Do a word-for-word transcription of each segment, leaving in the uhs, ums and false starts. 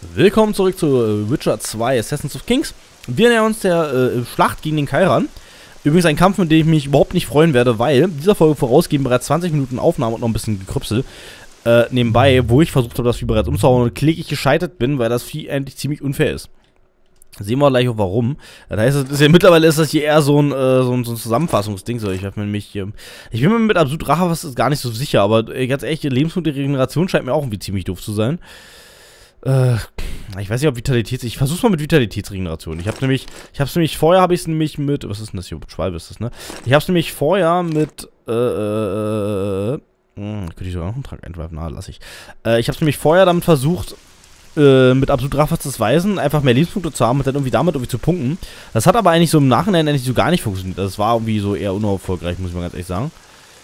Willkommen zurück zu äh, Witcher zwei Assassins of Kings. Wir nähern uns der äh, Schlacht gegen den Kairan. Übrigens ein Kampf, mit dem ich mich überhaupt nicht freuen werde, weil dieser Folge vorausgeben bereits zwanzig Minuten Aufnahme und noch ein bisschen Gekrüpsel. Äh, nebenbei, wo ich versucht habe, das Vieh bereits umzuhauen und kläglich gescheitert bin, weil das Vieh eigentlich ziemlich unfair ist. Sehen wir gleich auch warum. Das heißt, das ist ja, mittlerweile ist das hier eher so ein, äh, so ein, so ein Zusammenfassungsding. So, ich habe mir nämlich, äh, ich bin mir mit Absolut Rache was gar nicht so sicher, aber äh, ganz ehrlich, Lebensmittelregeneration scheint mir auch irgendwie ziemlich doof zu sein. Äh, ich weiß nicht, ob Vitalitäts... Ich versuch's mal mit Vitalitätsregeneration. Ich hab's nämlich... Ich hab's nämlich... Vorher habe ich es nämlich mit... Was ist denn das hier? Schwalbe ist das, ne? Ich hab's nämlich vorher mit... Äh, äh... Hm, könnte ich sogar noch einen Trank einwerfen? Na, lass ich. Äh, ich hab's nämlich vorher damit versucht... Äh, mit Absolut Rache Weisen einfach mehr Lebenspunkte zu haben und dann irgendwie damit irgendwie zu punkten. Das hat aber eigentlich so im Nachhinein eigentlich so gar nicht funktioniert. Das war irgendwie so eher unerfolgreich, muss ich mal ganz ehrlich sagen.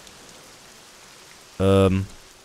Ähm...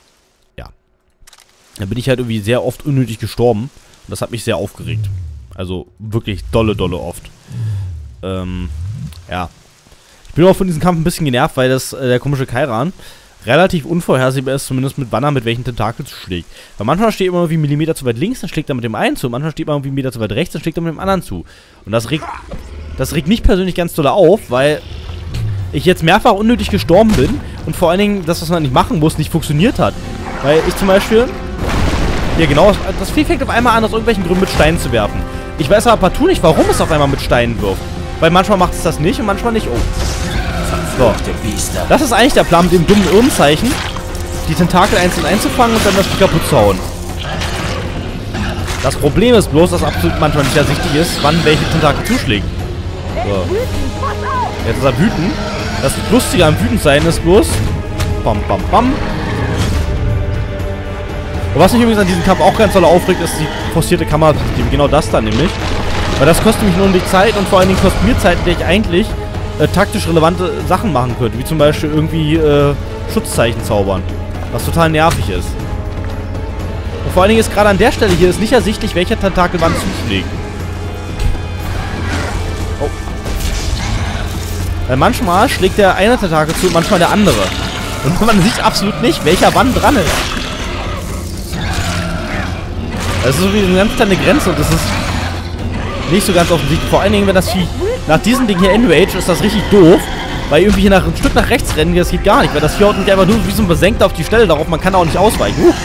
Da bin ich halt irgendwie sehr oft unnötig gestorben. Und das hat mich sehr aufgeregt. Also wirklich dolle, dolle oft. Ähm, ja. Ich bin auch von diesem Kampf ein bisschen genervt, weil das, äh, der komische Kairan relativ unvorhersehbar ist, zumindest mit wann er mit welchen Tentakeln schlägt. Weil manchmal steht er immer irgendwie einen Millimeter zu weit links, dann schlägt er mit dem einen zu. Manchmal steht er irgendwie einen Meter zu weit rechts, dann schlägt er mit dem anderen zu. Und das regt, das regt mich persönlich ganz doll auf, weil ich jetzt mehrfach unnötig gestorben bin und vor allen Dingen das, was man nicht machen muss, nicht funktioniert hat. Weil ich zum Beispiel... Ja, genau. Das Vieh fängt auf einmal an, aus irgendwelchen Gründen mit Steinen zu werfen. Ich weiß aber partout nicht, warum es auf einmal mit Steinen wirft. Weil manchmal macht es das nicht und manchmal nicht. Oh. So. Das ist eigentlich der Plan mit dem dummen Irrenzeichen. Die Tentakel einzeln einzufangen und dann das Vieh kaputt zu hauen. Das Problem ist bloß, dass absolut manchmal nicht ersichtlich ist, wann welche Tentakel zuschlägt. So. Jetzt ist er wütend. Das Lustige am Wütendsein ist bloß... Bam, bam, bam. Und was mich übrigens an diesem Kampf auch ganz doll aufregt, ist die forcierte Kamera. Genau das da nämlich. Weil das kostet mich nur die Zeit und vor allen Dingen kostet mir Zeit, in der ich eigentlich äh, taktisch relevante Sachen machen könnte. Wie zum Beispiel irgendwie äh, Schutzzeichen zaubern. Was total nervig ist. Und vor allen Dingen ist gerade an der Stelle hier ist nicht ersichtlich, welcher Tentakel wann zuschlägt. Oh. Weil manchmal schlägt der eine Tentakel zu und manchmal der andere. Und man sieht absolut nicht, welcher wann dran ist. Das ist so wie eine ganz kleine Grenze und das ist nicht so ganz offensichtlich. Vor allen Dingen, wenn das Vieh nach diesem Ding hier enrage, ist das richtig doof. Weil irgendwie hier nach, ein Stück nach rechts rennen, das geht gar nicht. Weil das Vieh haut nicht einfach nur wie so ein Besenkter auf die Stelle darauf. Man kann auch nicht ausweichen. Uh.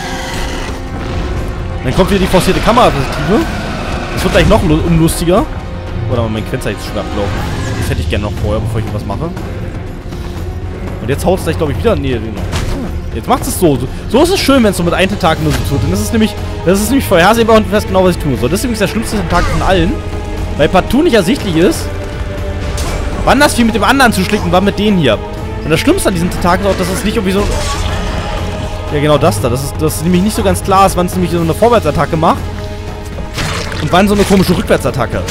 Dann kommt wieder die forcierte Kameraperspektive. Das wird gleich noch unlustiger. Oder mein Quentzeichen ist schon abgelaufen. Das hätte ich gerne noch vorher, bevor ich was mache. Und jetzt haut es gleich, glaube ich, wieder. Nee, genau. Jetzt macht es so. so. So ist es schön, wenn es so mit einem Tentakel nur so tut. Denn das ist nämlich, das ist nämlich vorhersehbar und ich weiß genau, was ich tun soll. Das ist übrigens der schlimmste Tentakel von allen. Weil partout nicht ersichtlich ist, wann das Vieh mit dem anderen zuschlägt und wann mit denen hier. Und das Schlimmste an diesem Tentakel ist auch, dass es nicht irgendwie so... Ja, genau das da. Das ist, das ist nämlich nicht so ganz klar ist, wann es nämlich so eine Vorwärtsattacke macht. Und wann so eine komische Rückwärtsattacke.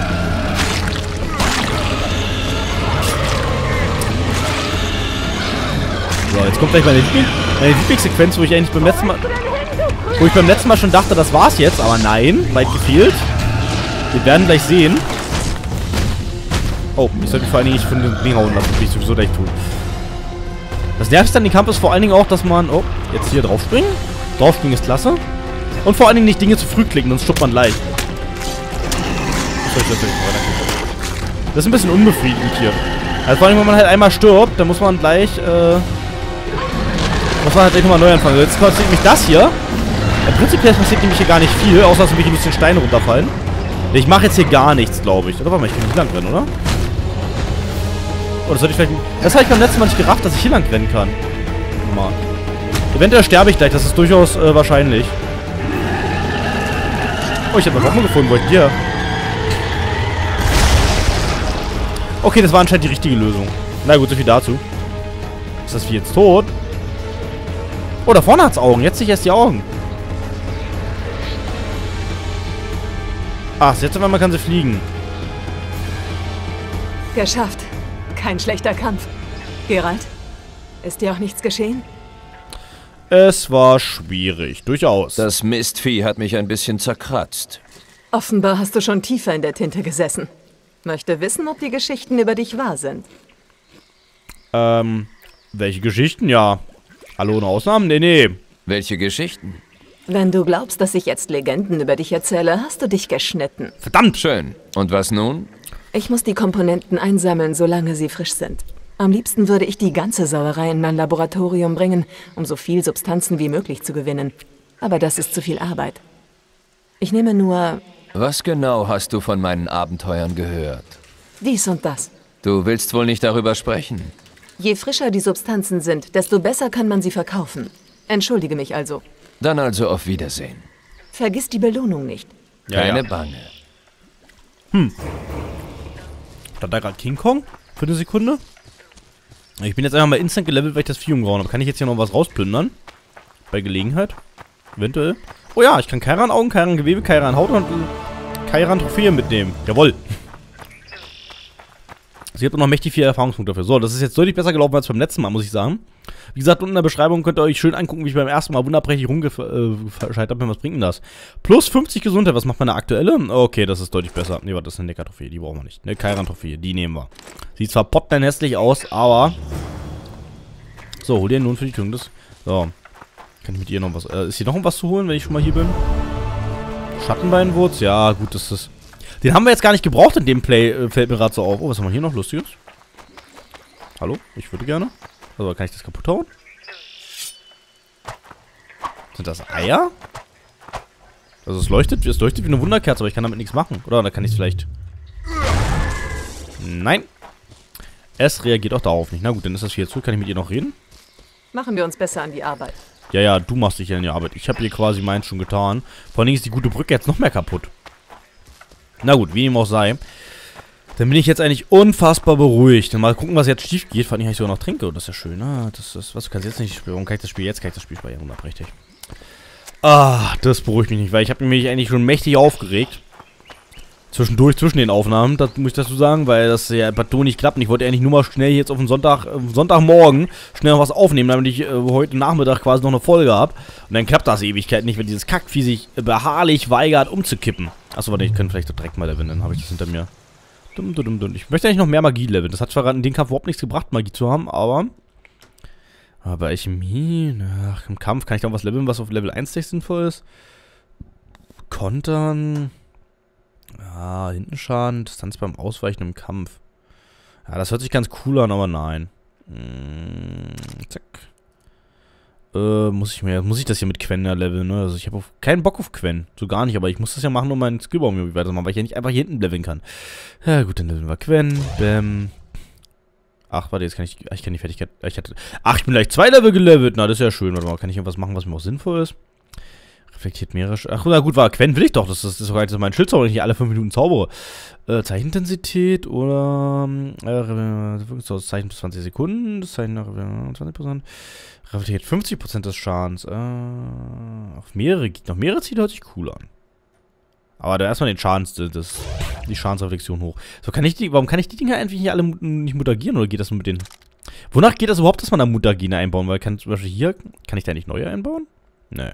So, jetzt kommt gleich meine, Liebling, meine Lieblingssequenz, wo ich eigentlich beim letzten Mal... Wo ich beim letzten Mal schon dachte, das war's jetzt, aber nein, weit gefehlt. Wir werden gleich sehen. Oh, ich sollte mich vor allen Dingen nicht von dem Ding hauen lassen, das will ich sowieso gleich tun. Das Nervigste an dem Kampf ist vor allen Dingen auch, dass man... Oh, jetzt hier draufspringen. Draufspringen ist klasse. Und vor allen Dingen nicht Dinge zu früh klicken, sonst stoppt man gleich. Das ist ein bisschen unbefriedigend hier. Also vor allem, wenn man halt einmal stirbt, dann muss man gleich... Äh, muss man halt gleich nochmal neu anfangen. Jetzt passiert nämlich das hier. Ja, prinzipiell passiert nämlich hier gar nicht viel, außer dass nämlich ein bisschen Steine runterfallen. Ich mache jetzt hier gar nichts, glaube ich. Oder warte mal, ich kann hier lang rennen, oder? Oh, das sollte ich vielleicht... Das habe ich beim letzten Mal nicht gerafft, dass ich hier lang rennen kann. Mal. Eventuell sterbe ich gleich, das ist durchaus äh, wahrscheinlich. Oh, ich habe eine Waffe gefunden, wo ich hier... Okay, das war anscheinend die richtige Lösung. Na gut, so viel dazu. Ist das Vieh jetzt tot? Oh, da vorne hat's Augen. Jetzt sehe ich erst die Augen. Ach, jetzt auf einmal kann sie fliegen. Geschafft. Kein schlechter Kampf. Geralt, ist dir auch nichts geschehen? Es war schwierig, durchaus. Das Mistvieh hat mich ein bisschen zerkratzt. Offenbar hast du schon tiefer in der Tinte gesessen. Möchte wissen, ob die Geschichten über dich wahr sind. Ähm, welche Geschichten? Ja. Hallo, ohne Ausnahmen? Nee, nee. Welche Geschichten? Wenn du glaubst, dass ich jetzt Legenden über dich erzähle, hast du dich geschnitten. Verdammt! Schön. Und was nun? Ich muss die Komponenten einsammeln, solange sie frisch sind. Am liebsten würde ich die ganze Sauerei in mein Laboratorium bringen, um so viel Substanzen wie möglich zu gewinnen. Aber das ist zu viel Arbeit. Ich nehme nur Was genau hast du von meinen Abenteuern gehört? dies und das. Du willst wohl nicht darüber sprechen? Je frischer die Substanzen sind, desto besser kann man sie verkaufen. Entschuldige mich also. Dann also auf Wiedersehen. Vergiss die Belohnung nicht. Ja, Keine ja. Bange. Stand da gerade King Kong? Für eine Sekunde? Ich bin jetzt einfach mal instant gelevelt, weil ich das Vieh umgehauen habe. Kann ich jetzt hier noch was rausplündern? Bei Gelegenheit? Eventuell. Oh ja, ich kann Kairan Augen, Kairan Gewebe, Kairan Haut und äh, Kairan Trophäe mitnehmen. Jawohl. Sie hat noch mächtig viele Erfahrungspunkte dafür. So, das ist jetzt deutlich besser gelaufen als beim letzten Mal, muss ich sagen. Wie gesagt, unten in der Beschreibung könnt ihr euch schön angucken, wie ich beim ersten Mal wunderprächtig rumgescheitert bin. Was bringt denn das? Plus fünfzig Gesundheit. Was macht meine aktuelle? Okay, das ist deutlich besser. Ne, das ist eine Neckar-Trophäe. Die brauchen wir nicht. Eine Kairan-Trophäe. Die nehmen wir. Sieht zwar pottenhässlich hässlich aus, aber... So, hol dir nun für die Tüng das. So. Kann ich mit ihr noch was... Äh, ist hier noch was zu holen, wenn ich schon mal hier bin? Schattenbeinwurz? Ja, gut, das ist... Den haben wir jetzt gar nicht gebraucht in dem Play. Äh, fällt mir gerade so auf. Oh, was haben wir hier noch Lustiges? Hallo? Ich würde gerne. Also, kann ich das kaputt hauen? Sind das Eier? Also, es leuchtet, es leuchtet wie eine Wunderkerze, aber ich kann damit nichts machen. Oder, da kann ich es vielleicht... Nein. Es reagiert auch darauf nicht. Na gut, dann ist das hier zu. Kann ich mit ihr noch reden? Machen wir uns besser an die Arbeit. Ja, ja, du machst dich ja in die Arbeit. Ich habe hier quasi meins schon getan. Vor allen Dingen ist die gute Brücke jetzt noch mehr kaputt. Na gut, wie ihm auch sei. Dann bin ich jetzt eigentlich unfassbar beruhigt. Mal gucken, was jetzt schief geht. Vor allem, ich sogar noch trinke. Und das ist ja schön. Ah, das ist, was, du kannst jetzt nicht spielen. Warum kann ich das Spiel jetzt? Kann ich das Spiel speichern? Wunderprächtig. Ah, das beruhigt mich nicht, weil ich habe mich eigentlich schon mächtig aufgeregt. Zwischendurch, zwischen den Aufnahmen, das muss ich dazu sagen, weil das ja bei Ton nicht klappt. Und ich wollte eigentlich nur mal schnell jetzt auf den Sonntag, äh, Sonntagmorgen schnell noch was aufnehmen, damit ich äh, heute Nachmittag quasi noch eine Folge habe. Und dann klappt das Ewigkeit nicht, wenn dieses Kackvieh sich beharrlich weigert umzukippen. Achso, warte, ich könnte vielleicht doch direkt mal leveln, dann habe ich das hinter mir. Dum, dum, dum, dum. Ich möchte eigentlich noch mehr Magie leveln. Das hat zwar in dem Kampf überhaupt nichts gebracht, Magie zu haben, aber... Aber ich ach, im Kampf kann ich noch was leveln, was auf Level eins sinnvoll ist. Kontern... Ja, Hintenschaden, Distanz beim Ausweichen im Kampf. Ja, das hört sich ganz cool an, aber nein. Hm, zack. Äh, muss ich mir, muss ich das hier mit Quen leveln, ne? Also ich habe keinen Bock auf Quen. So gar nicht, aber ich muss das ja machen, um meinen Skillbaum irgendwie weiterzumachen, weil ich ja nicht einfach hier hinten leveln kann. Ja, gut, dann leveln wir Quen. Bäm. Ach, warte, jetzt kann ich, ich kann die Fertigkeit, ich hatte, ach, ich bin gleich zwei Level gelevelt. Na, das ist ja schön. Warte mal, kann ich irgendwas machen, was mir auch sinnvoll ist? Reflektiert mehrere... Ach, na gut, war Quen will ich doch. Das ist, das ist sogar jetzt mein Schildzauber, wenn ich alle fünf Minuten zaubere. Äh, Zeichenintensität oder... Äh, Zeichen bis zwanzig Sekunden. Das Zeichen nach zwanzig Prozent. Reflektiert fünfzig Prozent des Schadens. Äh, auf mehrere... Noch mehrere Ziele hört sich cool an. Aber dann erstmal den Schadens... Das, die Schadensreflexion hoch. So, kann ich die... Warum kann ich die Dinger eigentlich nicht alle nicht mutagieren? Oder geht das nur mit den... Wonach geht das überhaupt, dass man da Mutagene einbauen? Weil kann zum Beispiel hier... Kann ich da nicht neue einbauen? Nee.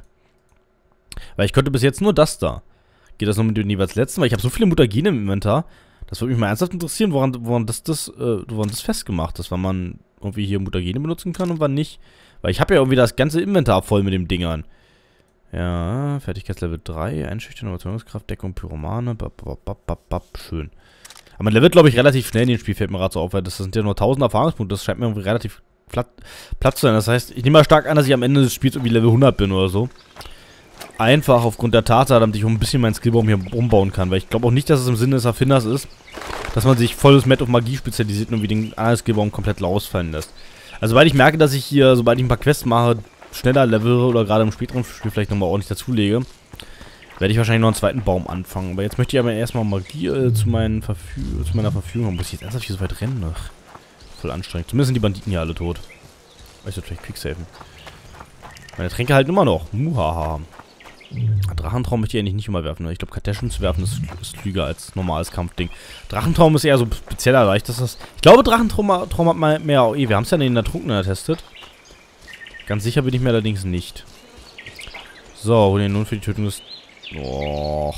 Weil ich könnte bis jetzt nur das da. Geht das nur mit dem jeweils letzten? Weil ich habe so viele Mutagene im Inventar. Das würde mich mal ernsthaft interessieren, woran, woran, das, das, äh, woran das festgemacht ist. Wann man irgendwie hier Mutagene benutzen kann und wann nicht. Weil ich habe ja irgendwie das ganze Inventar voll mit den Dingern. Ja, Fertigkeitslevel drei. Einschüchtern, Überzeugungskraft, Deckung, Pyromane. Bap, bap, bap, bap, bap, schön. Aber man levelt, glaube ich, relativ schnell in dem Spiel, fällt mir gerade so auf. Weil das sind ja nur tausend Erfahrungspunkte. Das scheint mir irgendwie relativ platt, platt zu sein. Das heißt, ich nehme mal stark an, dass ich am Ende des Spiels irgendwie Level hundert bin oder so. Einfach aufgrund der Tatsache, damit ich auch ein bisschen meinen Skillbaum hier umbauen kann. Weil ich glaube auch nicht, dass es im Sinne des Erfinders ist, dass man sich volles Met auf Magie spezialisiert und wie den anderen Skillbaum komplett ausfallen lässt. Also, weil ich merke, dass ich hier, sobald ich ein paar Quests mache, schneller level oder gerade im späteren Spiel vielleicht nochmal ordentlich dazulege, werde ich wahrscheinlich noch einen zweiten Baum anfangen. Aber jetzt möchte ich aber erstmal Magie äh, zu, meinen Verfü zu meiner Verfügung haben. Muss ich jetzt ernsthaft hier so weit rennen? Ach, voll anstrengend. Zumindest sind die Banditen hier alle tot. Ich sollte vielleicht quicksafen. Meine Tränke halten immer noch. Muhaha. Drachentraum möchte ich eigentlich nicht immer werfen. Ich glaube, Karteschen zu werfen ist, ist klüger als normales Kampfding. Drachentraum ist eher so spezieller leicht. Das ist, ich glaube, Drachentraum Traum hat mal mehr A O E. Wir haben es ja in der Trunkenen getestet. Ganz sicher bin ich mir allerdings nicht. So, hol den nun für die Tötung des... Och.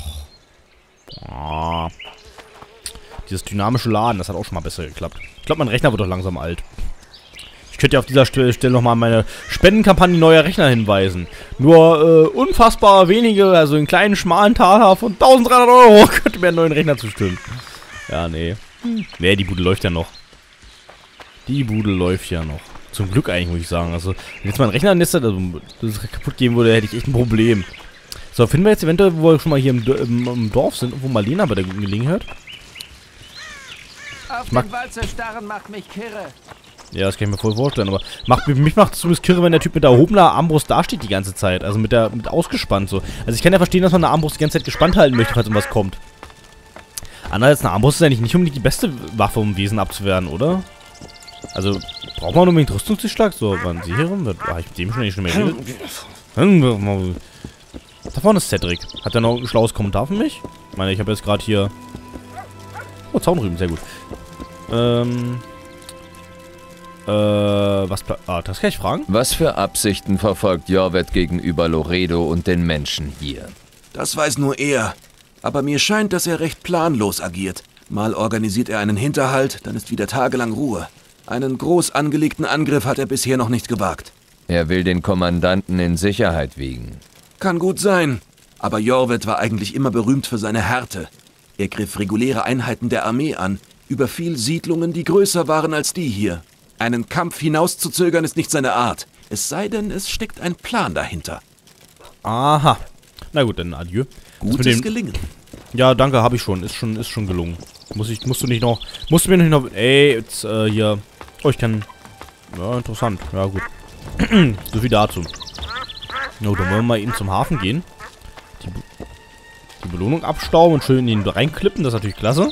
Ah. Dieses dynamische Laden, das hat auch schon mal besser geklappt. Ich glaube, mein Rechner wird doch langsam alt. Ich könnte ja auf dieser Stelle, Stelle nochmal meine Spendenkampagne neuer Rechner hinweisen. Nur äh, unfassbar wenige, also einen kleinen schmalen Taler von eintausenddreihundert Euro könnte mir einen neuen Rechner zustimmen. Ja, nee. Hm. Nee, die Bude läuft ja noch. Die Bude läuft ja noch. Zum Glück eigentlich, muss ich sagen. Also, wenn jetzt mein Rechner in also, das kaputt gehen würde, hätte ich echt ein Problem. So, finden wir jetzt eventuell, wo wir schon mal hier im, im, im Dorf sind, wo Marlena bei der guten Gelegenheit. Auf den Wald zu starren macht mich kirre. Ja, das kann ich mir voll vorstellen, aber macht, mich macht es zumindest kirre, wenn der Typ mit der erhobener Armbrust dasteht die ganze Zeit. Also mit der, mit ausgespannt so. Also ich kann ja verstehen, dass man eine Armbrust die ganze Zeit gespannt halten möchte, falls irgendwas kommt. Andererseits, eine Armbrust ist eigentlich nicht unbedingt die beste Waffe, um Wesen abzuwehren, oder? Also, braucht man unbedingt Rüstungszuschlag? So, waren sie hier rum? Ah, ich mit dem schon nicht mehr geredet. Da vorne ist Cedric. Hat er noch ein schlaues Kommentar für mich? Ich meine, ich habe jetzt gerade hier... Oh, Zaunrüben, sehr gut. Ähm... Äh, was... Ah, das kann ich fragen? Was für Absichten verfolgt Jorvet gegenüber Loredo und den Menschen hier? Das weiß nur er. Aber mir scheint, dass er recht planlos agiert. Mal organisiert er einen Hinterhalt, dann ist wieder tagelang Ruhe. Einen groß angelegten Angriff hat er bisher noch nicht gewagt. Er will den Kommandanten in Sicherheit wiegen. Kann gut sein. Aber Jorvet war eigentlich immer berühmt für seine Härte. Er griff reguläre Einheiten der Armee an, überfiel Siedlungen, die größer waren als die hier. Einen Kampf hinauszuzögern ist nicht seine Art. Es sei denn, es steckt ein Plan dahinter. Aha. Na gut, dann adieu. Gutes Gelingen. Ja, danke, habe ich schon. Ist schon, ist schon gelungen. Muss ich, musst du nicht noch, musst du mir nicht noch, ey, jetzt, äh, hier. Oh, ich kann, ja, interessant. Ja, gut. So viel dazu. No, dann wollen wir mal eben zum Hafen gehen. Die, die Belohnung abstauben und schön in ihn reinklippen. Das ist natürlich klasse.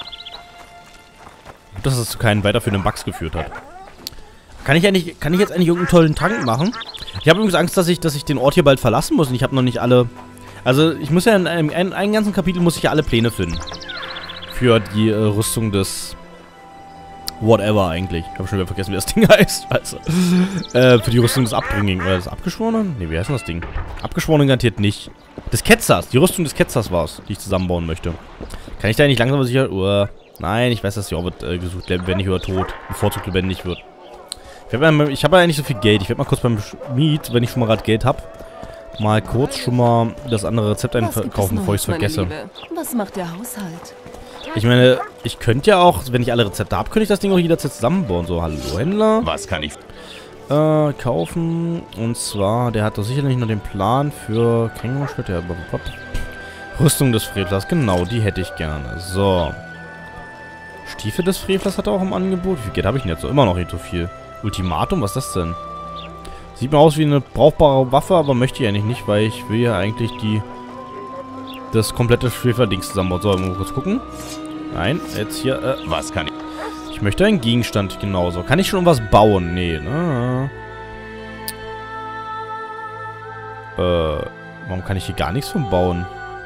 Dass es zu keinen weiterführenden Bugs geführt hat. Kann ich eigentlich, kann ich jetzt eigentlich irgendeinen tollen Trank machen? Ich habe übrigens Angst, dass ich, dass ich den Ort hier bald verlassen muss und ich habe noch nicht alle... Also, ich muss ja in einem, in einem ganzen Kapitel muss ich ja alle Pläne finden. Für die äh, Rüstung des... Whatever eigentlich. Ich habe schon wieder vergessen, wie das Ding heißt. Also, äh, für die Rüstung des Abdringlichen. Oder des Abgeschworenen? Ne, wie heißt denn das Ding? Abgeschworenen garantiert nicht. Des Ketzers. Die Rüstung des Ketzers war es, die ich zusammenbauen möchte. Kann ich da nicht langsam sicher... Uh, nein, ich weiß, dass Jorvet äh, gesucht lebendig oder tot. Bevorzugt lebendig wird. Ich habe ja, hab ja nicht so viel Geld. Ich werde mal kurz beim Schmied, wenn ich schon mal gerade Geld habe, mal kurz schon mal das andere Rezept einkaufen, bevor ich es vergesse. Liebe? Was macht der Haushalt? Ich meine, ich könnte ja auch, wenn ich alle Rezepte habe, könnte ich das Ding auch jederzeit zusammenbauen. So, hallo Händler. Was kann ich... Äh, kaufen. Und zwar, der hat doch sicherlich noch den Plan für Känguru-Schritt. Ja, Rüstung des Frevlers. Genau, die hätte ich gerne. So. Stiefel des Frevlers hat er auch im Angebot. Wie viel Geld habe ich denn jetzt? So, immer noch nicht so viel. Ultimatum, was ist das denn? Sieht mir aus wie eine brauchbare Waffe, aber möchte ich eigentlich nicht, weil ich will ja eigentlich die das komplette Schwefer-Dings zusammenbauen. So, mal kurz gucken. Nein, jetzt hier, äh, was kann ich... Ich möchte einen Gegenstand genauso. Kann ich schon was bauen? Nee, ne? Äh, warum kann ich hier gar nichts von bauen?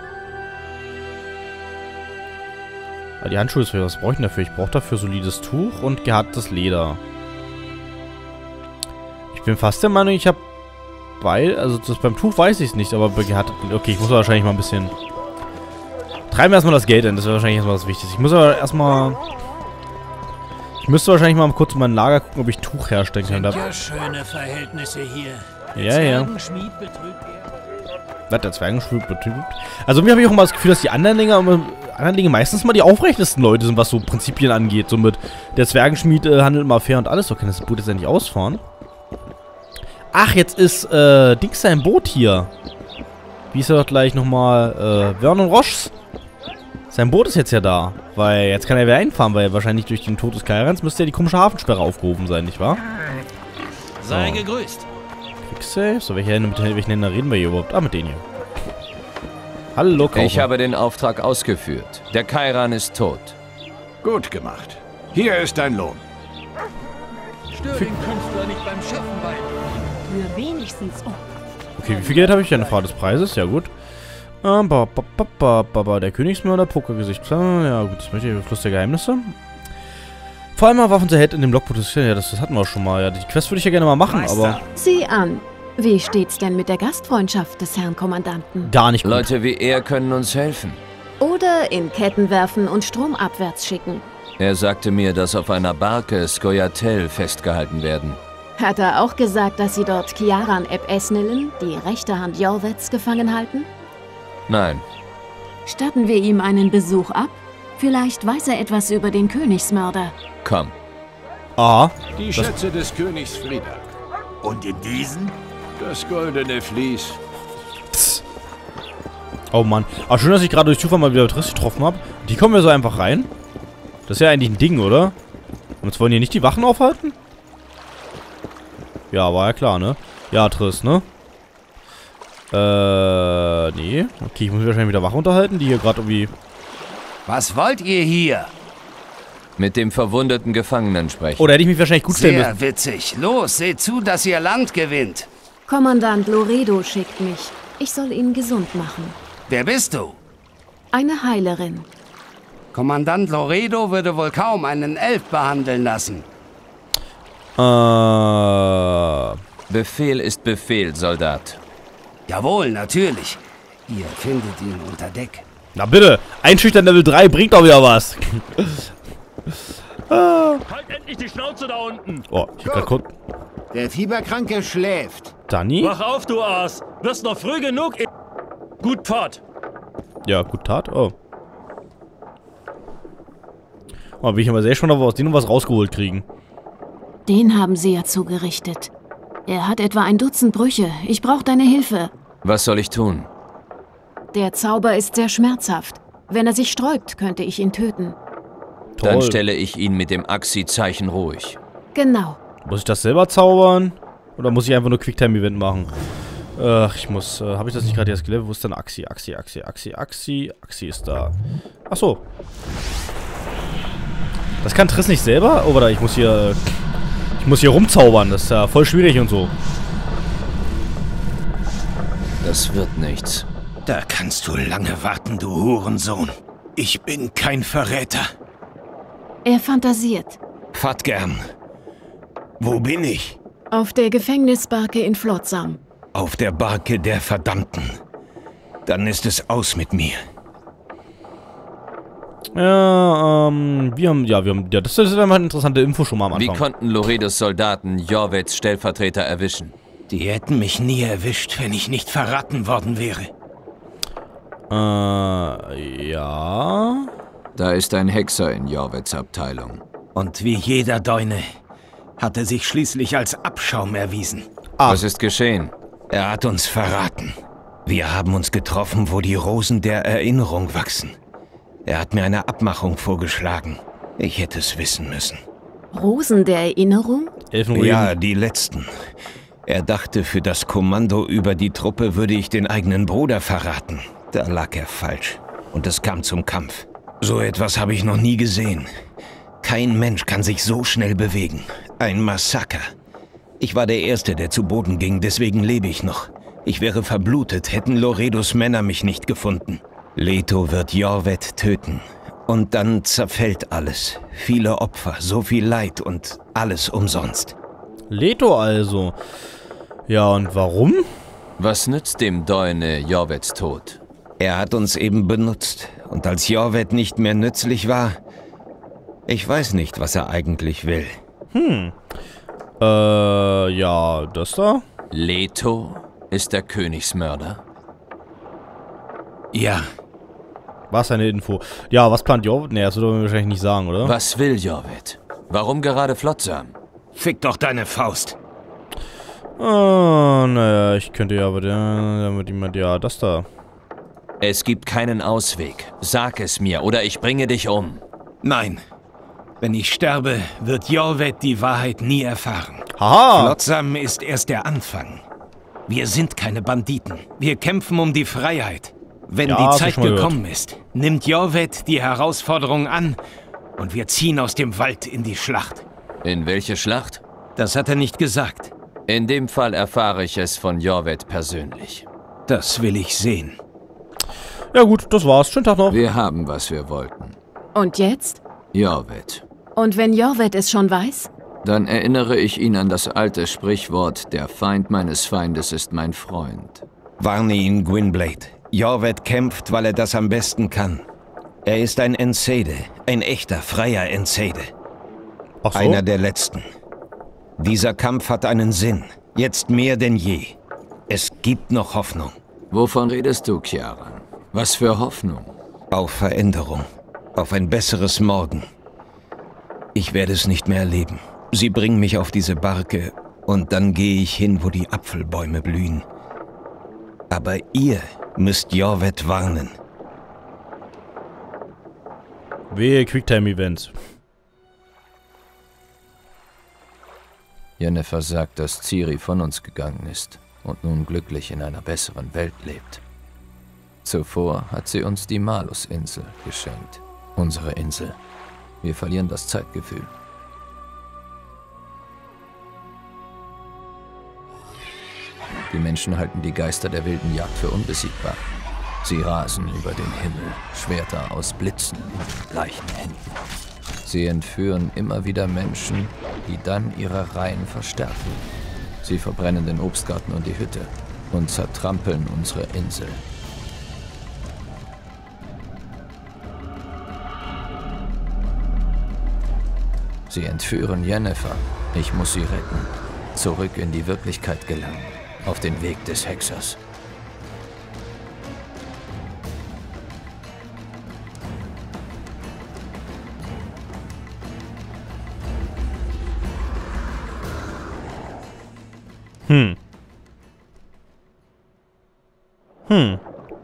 Ah, die Handschuhe ist für was brauche ich denn dafür? Ich brauche dafür solides Tuch und gehärtetes Leder. Ich bin fast der Meinung, ich habe bei, also das beim Tuch weiß ich es nicht, aber bei gehärtet, okay, ich muss wahrscheinlich mal ein bisschen treiben wir erstmal das Geld in, das wäre wahrscheinlich erstmal das Wichtigste. Ich muss aber erstmal, ich müsste wahrscheinlich mal kurz in mein Lager gucken, ob ich Tuch herstellen kann. Sind ja schöne Verhältnisse hier. Der ja, ja. Zwergenschmied betrügt er. Was, der Zwergenschmied betrügt? Also mir habe ich auch mal das Gefühl, dass die anderen Dinger, anderen Dinge meistens mal die aufrechtesten Leute sind, was so Prinzipien angeht. So mit, der Zwergenschmied äh, handelt mal fair und alles. So kann das Boot jetzt ja nicht ausfahren. Ach, jetzt ist, äh, Dings sein Boot hier. Wie ist er doch gleich nochmal, äh, Vernon Roches? Sein Boot ist jetzt ja da. Weil jetzt kann er wieder einfahren, weil wahrscheinlich durch den Tod des Kairans müsste ja die komische Hafensperre aufgehoben sein, nicht wahr? Sei so. gegrüßt. Quicksave? So, welche, mit welchen Händler reden wir hier überhaupt? Ah, mit denen hier. Hallo, Kaufer. Ich habe den Auftrag ausgeführt. Der Kairan ist tot. Gut gemacht. Hier ist dein Lohn. Stör den Künstler nicht beim Schaffen bei. Für wenigstens. Oh. Okay, wie viel Geld habe ich? Eine Frage des Preises, ja gut. Ähm, ba, ba, ba, ba, ba, ba, der Königsmörder, Pokergesicht. Ja gut, das möchte ich. Fluss der Geheimnisse. Vor allem mal Waffen zu Held in dem Logbuch. Ja, das, das hatten wir auch schon mal. Ja, die Quest würde ich ja gerne mal machen, Meister. aber... Sieh an. Wie steht's denn mit der Gastfreundschaft des Herrn Kommandanten? Gar nicht gut. Leute wie er können uns helfen. Oder in Ketten werfen und stromabwärts schicken. Er sagte mir, dass auf einer Barke Scoia'tael festgehalten werden. Hat er auch gesagt, dass sie dort Kiaran eb Esnillen, die rechte Hand Jorvets, gefangen halten? Nein. Statten wir ihm einen Besuch ab? Vielleicht weiß er etwas über den Königsmörder. Komm. Ah. Die Schätze des Königs Friedak. Und in diesen? Das goldene Vlies. Psst. Oh Mann. Aber schön, dass ich gerade durch Zufall mal wieder Triss getroffen habe. Die kommen wir so einfach rein. Das ist ja eigentlich ein Ding, oder? Und jetzt wollen die nicht die Wachen aufhalten? Ja, war ja klar, ne? Ja, Triss, ne? Äh, nee. Okay, ich muss mich wahrscheinlich wieder Wache unterhalten, die hier gerade irgendwie... Was wollt ihr hier? Mit dem verwundeten Gefangenen sprechen. Oh, da hätte ich mich wahrscheinlich gut stellen müssen. Sehr witzig. Los, seht zu, dass ihr Land gewinnt. Kommandant Loredo schickt mich. Ich soll ihn gesund machen. Wer bist du? Eine Heilerin. Kommandant Loredo würde wohl kaum einen Elf behandeln lassen. Äh... Befehl ist Befehl, Soldat. Jawohl, natürlich. Ihr findet ihn unter Deck. Na bitte, einschüchtern Level drei bringt doch wieder was. Halt endlich die Schnauze da unten! Oh, ich hab grad kurz... Der Fieberkranke schläft. Dani? Wach auf, du Aas! Wirst noch früh genug... Gut Pfad! Ja, gut Tat. Oh. Oh, bin ich aber sehr schon, ob wir aus denen was rausgeholt kriegen. Den haben sie ja zugerichtet. Er hat etwa ein Dutzend Brüche. Ich brauche deine Hilfe. Was soll ich tun? Der Zauber ist sehr schmerzhaft. Wenn er sich sträubt, könnte ich ihn töten. Toll. Dann stelle ich ihn mit dem Axi-Zeichen ruhig. Genau. Muss ich das selber zaubern? Oder muss ich einfach nur Quicktime-Event machen? Ach, ich muss... Äh, habe ich das nicht gerade erst gelevelt? Wo ist denn Axi? Axi, Axi, Axi, Axi. Axi ist da. Ach so. Das kann Triss nicht selber? Oh, warte, ich muss hier... Ich muss hier rumzaubern. Das ist ja voll schwierig und so. Das wird nichts. Da kannst du lange warten, du Hurensohn. Ich bin kein Verräter. Er fantasiert. Fatgern. Wo bin ich? Auf der Gefängnisbarke in Flotsam. Auf der Barke der Verdammten. Dann ist es aus mit mir. Ja, ähm, wir haben, ja, wir haben, ja, das ist einfach eine interessante Info schon mal am Anfang. Wie konnten Loredos Soldaten Jorvets Stellvertreter erwischen? Die hätten mich nie erwischt, wenn ich nicht verraten worden wäre. Äh, ja. Da ist ein Hexer in Jorvets Abteilung. Und wie jeder Deune hat er sich schließlich als Abschaum erwiesen. Ah. Was ist geschehen? Er hat uns verraten. Wir haben uns getroffen, wo die Rosen der Erinnerung wachsen. Er hat mir eine Abmachung vorgeschlagen. Ich hätte es wissen müssen. Rosen der Erinnerung? Elfenreden. Ja, die letzten. Er dachte, für das Kommando über die Truppe würde ich den eigenen Bruder verraten. Da lag er falsch. Und es kam zum Kampf. So etwas habe ich noch nie gesehen. Kein Mensch kann sich so schnell bewegen. Ein Massaker. Ich war der Erste, der zu Boden ging, deswegen lebe ich noch. Ich wäre verblutet, hätten Loredos Männer mich nicht gefunden. Leto wird Jorvet töten. Und dann zerfällt alles. Viele Opfer, so viel Leid und alles umsonst. Leto also. Ja, und warum? Was nützt dem Deune Jorvets Tod? Er hat uns eben benutzt. Und als Jorvet nicht mehr nützlich war... Ich weiß nicht, was er eigentlich will. Hm. Äh, ja, das da? Leto ist der Königsmörder? Ja. Was eine Info. Ja, was plant Jorvet? Nee, das würde man wahrscheinlich nicht sagen, oder? Was will Jorvet? Warum gerade Flotsam? Fick doch deine Faust. Oh, naja, ich könnte ja, aber der, damit jemand, ja, das da. Es gibt keinen Ausweg. Sag es mir, oder ich bringe dich um. Nein. Wenn ich sterbe, wird Jorvet die Wahrheit nie erfahren. Haha! Flotsam ist erst der Anfang. Wir sind keine Banditen. Wir kämpfen um die Freiheit. Wenn Ja, die hab ich Zeit schon mal gekommen ist, nimmt Jorvet die Herausforderung an und wir ziehen aus dem Wald in die Schlacht. In welche Schlacht? Das hat er nicht gesagt. In dem Fall erfahre ich es von Jorvet persönlich. Das will ich sehen. Ja gut, das war's. Schönen Tag noch. Wir haben, was wir wollten. Und jetzt? Jorvet. Und wenn Jorvet es schon weiß? Dann erinnere ich ihn an das alte Sprichwort, der Feind meines Feindes ist mein Freund. Warne ihn, Gwynblade. Jorvet kämpft, weil er das am besten kann. Er ist ein Ensede, ein echter, freier Ensede. Ach so? Einer der letzten. Dieser Kampf hat einen Sinn, jetzt mehr denn je. Es gibt noch Hoffnung. Wovon redest du, Kiaran? Was für Hoffnung? Auf Veränderung, auf ein besseres Morgen. Ich werde es nicht mehr erleben. Sie bringen mich auf diese Barke und dann gehe ich hin, wo die Apfelbäume blühen. Aber ihr müsst Jorvet warnen. Wehe Quicktime-Events. Yennefer sagt, dass Ciri von uns gegangen ist und nun glücklich in einer besseren Welt lebt. Zuvor hat sie uns die Malus-Insel geschenkt. Unsere Insel. Wir verlieren das Zeitgefühl. Die Menschen halten die Geister der wilden Jagd für unbesiegbar. Sie rasen über den Himmel, Schwerter aus Blitzen in den bleichen Händen. Sie entführen immer wieder Menschen, die dann ihre Reihen verstärken. Sie verbrennen den Obstgarten und die Hütte und zertrampeln unsere Insel. Sie entführen Yennefer. Ich muss sie retten. Zurück in die Wirklichkeit gelangen. Auf den Weg des Hexers. Hm. Hm.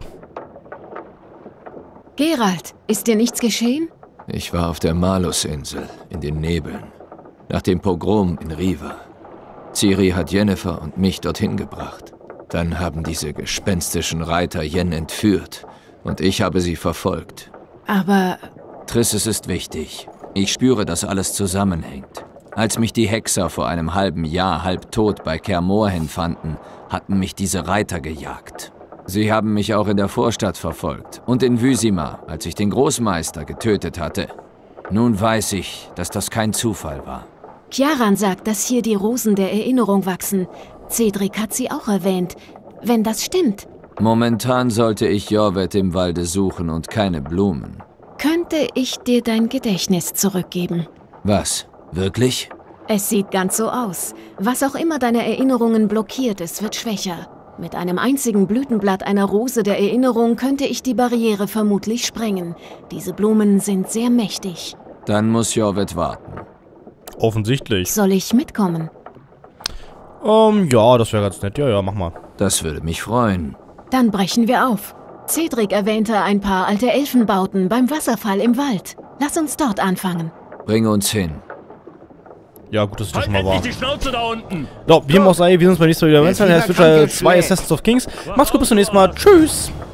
Geralt, ist dir nichts geschehen? Ich war auf der Malus-Insel, in den Nebeln. Nach dem Pogrom in Riva. Ciri hat Yennefer und mich dorthin gebracht. Dann haben diese gespenstischen Reiter Yen entführt und ich habe sie verfolgt. Aber... Triss, es ist wichtig. Ich spüre, dass alles zusammenhängt. Als mich die Hexer vor einem halben Jahr halb tot bei Kaer Morhen fanden, hatten mich diese Reiter gejagt. Sie haben mich auch in der Vorstadt verfolgt und in Vizima, als ich den Großmeister getötet hatte. Nun weiß ich, dass das kein Zufall war. Kiaran sagt, dass hier die Rosen der Erinnerung wachsen. Cedric hat sie auch erwähnt. Wenn das stimmt. Momentan sollte ich Jorvet im Walde suchen und keine Blumen. Könnte ich dir dein Gedächtnis zurückgeben? Was? Wirklich? Es sieht ganz so aus. Was auch immer deine Erinnerungen blockiert, es wird schwächer. Mit einem einzigen Blütenblatt einer Rose der Erinnerung könnte ich die Barriere vermutlich sprengen. Diese Blumen sind sehr mächtig. Dann muss Jorvet warten. Offensichtlich. Soll ich mitkommen? Ähm, ja, das wäre ganz nett. Ja, ja, mach mal. Das würde mich freuen. Dann brechen wir auf. Cedric erwähnte ein paar alte Elfenbauten beim Wasserfall im Wald. Lass uns dort anfangen. Bring uns hin. Ja, gut, dass ich das schon mal war. Die Schnauze da unten. So, wie dem auch sei, wir sehen uns beim nächsten Mal wieder. Wenn es dann heißt, Witcher zwei Assassins of Kings. Macht's gut, bis zum nächsten Mal. Tschüss.